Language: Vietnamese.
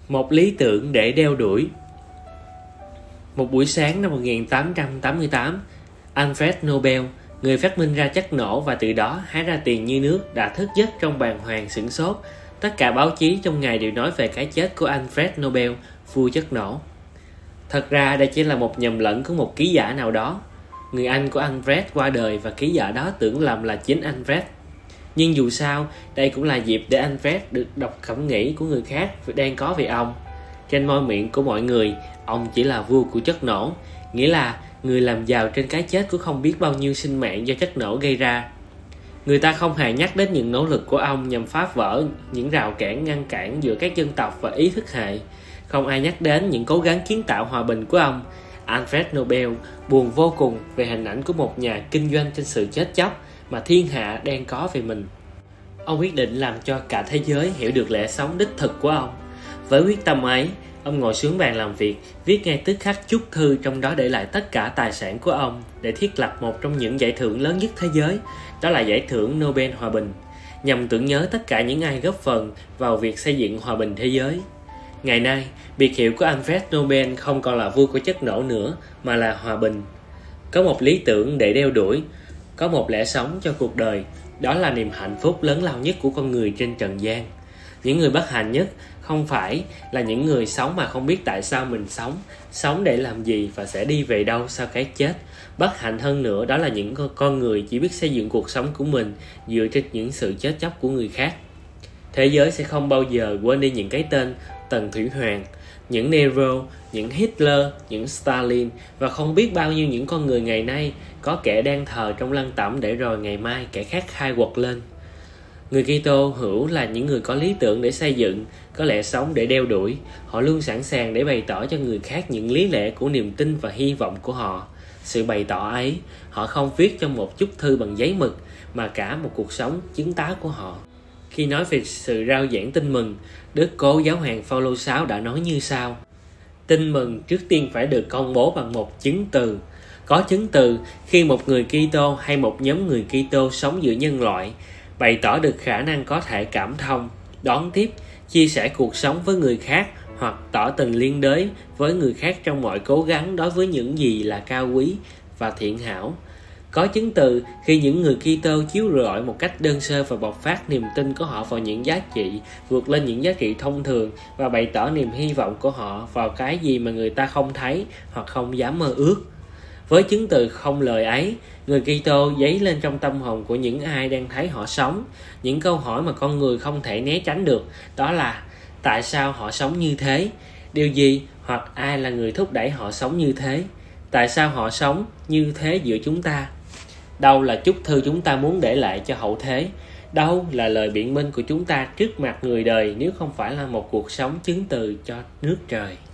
Một lý tưởng để đeo đuổi. Một buổi sáng năm 1888, Alfred Nobel, người phát minh ra chất nổ và từ đó hái ra tiền như nước, đã thức giấc trong bàng hoàng sửng sốt. Tất cả báo chí trong ngày đều nói về cái chết của Alfred Nobel, vua chất nổ. Thật ra đây chỉ là một nhầm lẫn của một ký giả nào đó. Người anh của Alfred qua đời và ký giả đó tưởng lầm là chính Alfred. Nhưng dù sao, đây cũng là dịp để Alfred được đọc cảm nghĩ của người khác đang có về ông. Trên môi miệng của mọi người, ông chỉ là vua của chất nổ, nghĩa là người làm giàu trên cái chết của không biết bao nhiêu sinh mạng do chất nổ gây ra. Người ta không hề nhắc đến những nỗ lực của ông nhằm phá vỡ những rào cản ngăn cản giữa các dân tộc và ý thức hệ. Không ai nhắc đến những cố gắng kiến tạo hòa bình của ông. Alfred Nobel buồn vô cùng về hình ảnh của một nhà kinh doanh trên sự chết chóc mà thiên hạ đang có về mình. Ông quyết định làm cho cả thế giới hiểu được lẽ sống đích thực của ông. Với quyết tâm ấy, ông ngồi xuống bàn làm việc, viết ngay tức khắc chúc thư, trong đó để lại tất cả tài sản của ông để thiết lập một trong những giải thưởng lớn nhất thế giới, đó là giải thưởng Nobel Hòa Bình, nhằm tưởng nhớ tất cả những ai góp phần vào việc xây dựng hòa bình thế giới. Ngày nay, biệt hiệu của Alfred Nobel không còn là vua của chất nổ nữa, mà là hòa bình. Có một lý tưởng để đeo đuổi, có một lẽ sống cho cuộc đời, đó là niềm hạnh phúc lớn lao nhất của con người trên trần gian. Những người bất hạnh nhất không phải là những người sống mà không biết tại sao mình sống để làm gì và sẽ đi về đâu sau cái chết. Bất hạnh hơn nữa, đó là những con người chỉ biết xây dựng cuộc sống của mình dựa trên những sự chết chóc của người khác. Thế giới sẽ không bao giờ quên đi những cái tên Tần Thủy Hoàng, những Nero, những Hitler, những Stalin và không biết bao nhiêu những con người ngày nay, có kẻ đang thờ trong lăng tẩm để rồi ngày mai kẻ khác khai quật lên. Người Kitô hữu là những người có lý tưởng để xây dựng, có lẽ sống để đeo đuổi. Họ luôn sẵn sàng để bày tỏ cho người khác những lý lẽ của niềm tin và hy vọng của họ. Sự bày tỏ ấy, họ không viết trong một chút thư bằng giấy mực, mà cả một cuộc sống chứng tá của họ. Khi nói về sự rao giảng tin mừng, Đức Cố Giáo hoàng Phaolô VI đã nói như sau: tin mừng trước tiên phải được công bố bằng một chứng từ. Có chứng từ khi một người Kitô hay một nhóm người Kitô sống giữa nhân loại bày tỏ được khả năng có thể cảm thông, đón tiếp, chia sẻ cuộc sống với người khác hoặc tỏ tình liên đới với người khác trong mọi cố gắng đối với những gì là cao quý và thiện hảo. Có chứng từ khi những người Kitô chiếu rọi một cách đơn sơ và bộc phát niềm tin của họ vào những giá trị vượt lên những giá trị thông thường và bày tỏ niềm hy vọng của họ vào cái gì mà người ta không thấy hoặc không dám mơ ước. Với chứng từ không lời ấy, người Kitô dấy lên trong tâm hồn của những ai đang thấy họ sống những câu hỏi mà con người không thể né tránh được, đó là tại sao họ sống như thế, điều gì hoặc ai là người thúc đẩy họ sống như thế, tại sao họ sống như thế giữa chúng ta, đâu là chúc thư chúng ta muốn để lại cho hậu thế, đâu là lời biện minh của chúng ta trước mặt người đời nếu không phải là một cuộc sống chứng từ cho nước trời.